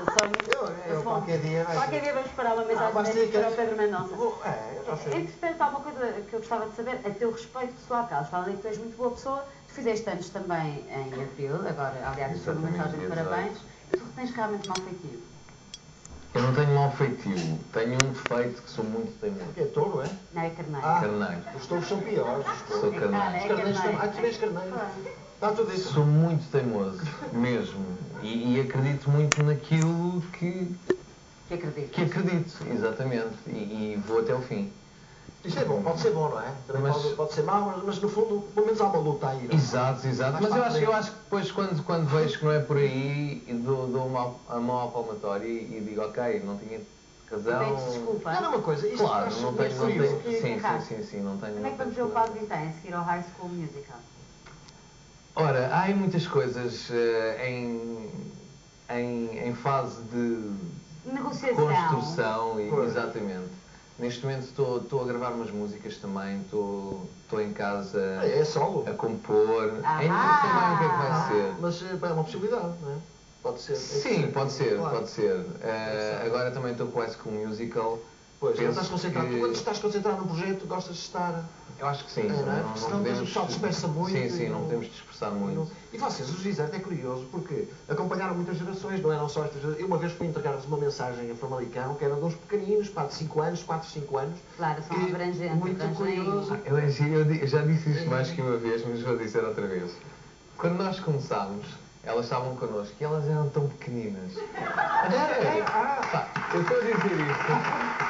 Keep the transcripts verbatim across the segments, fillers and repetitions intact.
sonho. Eu, eu, qualquer dia... Qualquer dia vamos parar uma mensagem ah, deste para o Pedro Mendonça. É, eu já sei. Entretanto, há uma coisa que eu gostava de saber, a teu respeito pessoal, Carlos. Fala que tu és muito boa pessoa, tu fizeste anos também em abril, agora, aliás, foi uma mensagem de parabéns. Tu tens realmente mau feitio? Eu não tenho mau feitio, tenho um defeito que sou muito teimoso. É touro, é? Não, é carneiro. Ah, carneiro. Os touros são piores. Sou carneiro. É, Os é carneiros carneiro. também. Ah, tu és carneiro. Está tudo isso. Sou muito teimoso, mesmo. E, e acredito muito naquilo que... Que acredito. Que acredito, exatamente. E, e vou até o fim. Isso é bom, pode ser bom, não é? Também Mas- pode, pode ser mau, mas, mas no fundo, pelo menos há uma luta aí. Não é? Exato, exato. Mais Mas eu para a acho, eu frente. acho que depois, quando, quando vejo que não é por aí, dou, dou uma, a mão à palmatória e, e digo, ok, não tinha razão. Pedes desculpa. Não, não, uma coisa, isto Claro, faz não muito tenho, não curioso. tenho, sim, errado. sim, sim, sim, não tenho. Como é não que vamos ver tenho o Paulo Vintém a seguir ao High School Musical? Ora, há aí muitas coisas eh, em, em, em fase de Negociação. construção, e, Pois. exatamente. Neste momento estou, estou a gravar umas músicas também, estou, estou em casa É, é solo. a compor. Ah. Ainda não sei bem o que é que vai ser. Mas eh, é uma possibilidade, não é? Pode ser. Sim, pode ser, Claro. pode ser. Eh, agora também estou com o High School Musical. Pois, não Penso estás concentrado. que- Tu, quando estás concentrado num projeto, gostas de estar... Eu acho que sim. É, não é? Porque senão depois o pessoal dispersa muito Sim, e sim, não- não podemos dispersar muito. E vocês, os Desert, é curioso, porque acompanharam muitas gerações, não eram só estas gerações. Eu uma vez fui entregar-vos uma mensagem a Famalicão, que era de uns pequeninos, pá, de cinco anos, quatro, cinco anos. Claro, são que- abrangentes, Muito abrangem- curioso. Eu, eu di- eu já disse isto mais que uma vez, mas vou dizer outra vez. Quando nós começámos, elas estavam connosco e elas eram tão pequeninas. A sério. Ah, Pá, eu estou a dizer isto.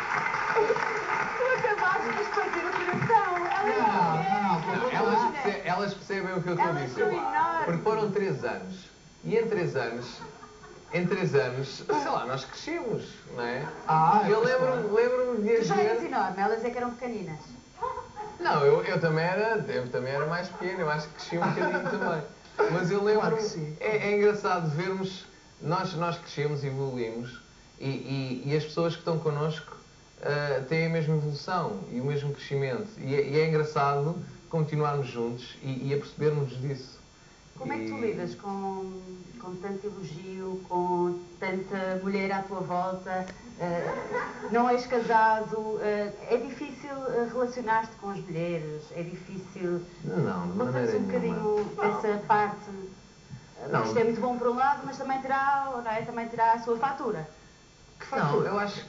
Tu acabaste de partir o coração. Ela Não, é. não, pelo Não, contrário. elas, perce- elas percebem o que eu estou a Elas dizer. são enormes. Porque foram três anos. E em três anos, em três anos, sei lá, nós crescemos, não é? Ah, eu pois lembro-me lembro de Tu já eras ver... enorme, elas é que eram pequeninas. Não, eu, eu também era, eu também era mais pequeno, eu acho que cresci um bocadinho também. Mas eu Claro lembro, que sim. é, é engraçado vermos, nós, nós crescemos e evoluímos e, e, e as pessoas que estão connosco ah, têm a mesma evolução e o mesmo crescimento. E é, e é engraçado continuarmos juntos e, e apercebermos disso. Como é que tu E- lidas com, com tanto elogio, com tanta mulher à tua volta? eh, não és casado? eh, é difícil eh, relacionar-te com as mulheres? É difícil... Não, de maneira Conta-nos um nenhuma. bocadinho dessa parte. eh, Não. Isto é muito bom por um lado, mas também terá, não é? Também terá a sua fatura. Não, eu acho...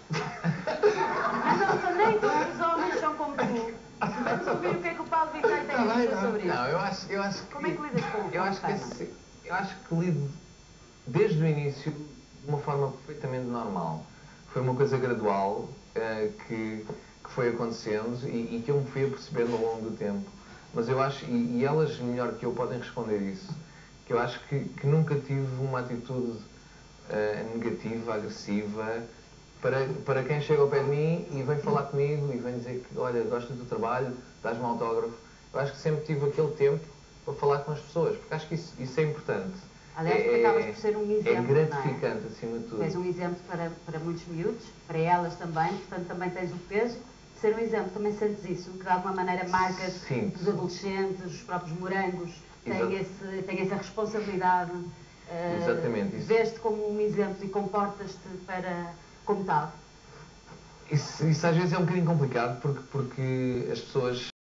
Mas não, são- nem todos os homens são como tu. Vamos ouvir o que é que o Paulo Vintém tem Tá a bem, dizer tá. sobre isso. Não, eu acho, eu acho que... Como é que lidas com- eu com acho que a esse- Eu acho que lido desde o início de uma forma perfeitamente normal. Foi uma coisa gradual eh, que, que foi acontecendo e, e que eu me fui apercebendo ao longo do tempo. Mas eu acho, e, e elas melhor que eu podem responder isso, que eu acho que, que nunca tive uma atitude eh, negativa, agressiva, para, para quem chega ao pé de mim e vem falar comigo e vem dizer que, olha, gosto do teu trabalho, dás-me um autógrafo. Eu acho que sempre tive aquele tempo para falar com as pessoas, porque acho que isso, isso é importante. Aliás, tu é, acabas por ser um exemplo, é não é? gratificante, acima de Tu tudo. és um exemplo para, para muitos miúdos, para elas também, portanto também tens o peso de ser um exemplo. Também sentes isso, que de alguma maneira marcas Sinto. os adolescentes, os próprios morangos, Exato. têm, esse, têm essa responsabilidade. eh, Exatamente, isso. Vês-te como um exemplo e comportas-te para, como tal. Isso, isso às vezes é um bocadinho complicado porque, porque as pessoas